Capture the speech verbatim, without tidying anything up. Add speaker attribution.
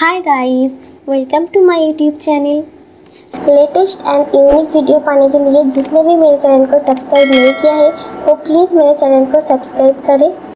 Speaker 1: Hi guys, welcome to my YouTube channel. Latest and unique video पाने के लिए जिसने भी मेरे चैनल को सब्सक्राइब नहीं किया है वो प्लीज़ मेरे चैनल को सब्सक्राइब करें